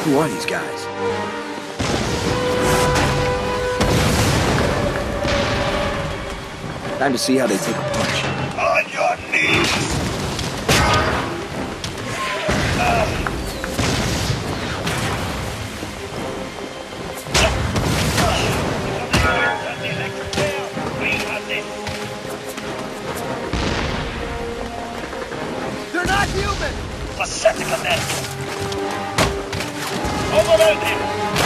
Who are these guys? Time to see how they take a punch. On your knees! They're not human! Placentica net! Overload him!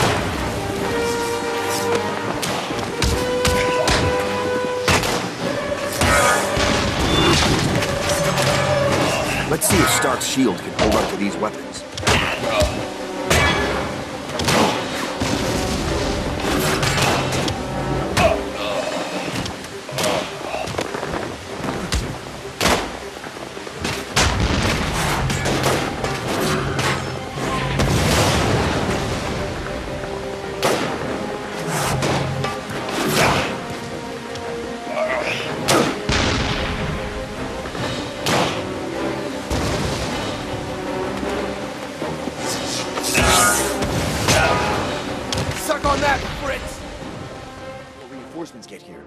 Let's see if Stark's shield can hold up to these weapons. Suck on that, Fritz! Will reinforcements get here?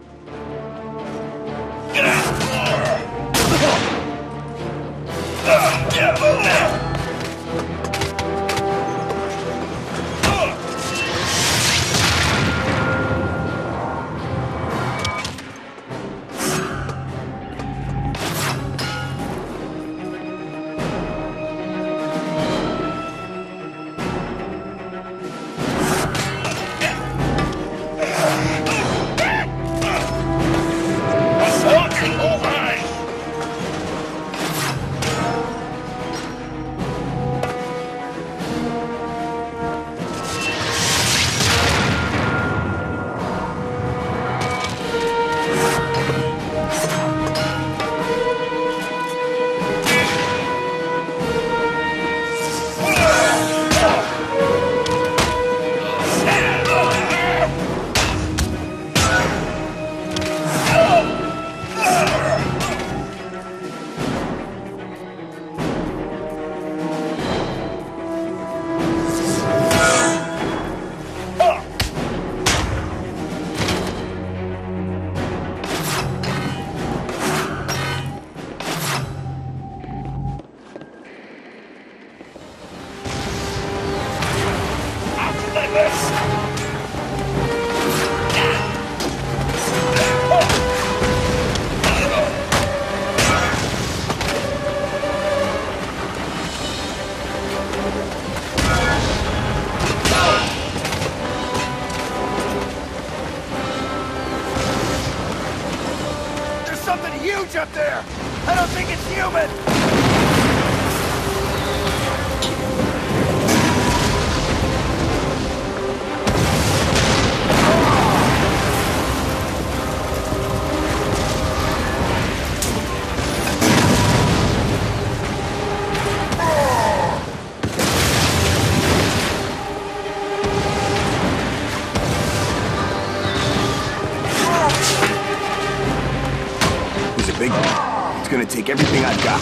There's something huge up there! I don't think it's human! He's a big one. It's gonna take everything I've got.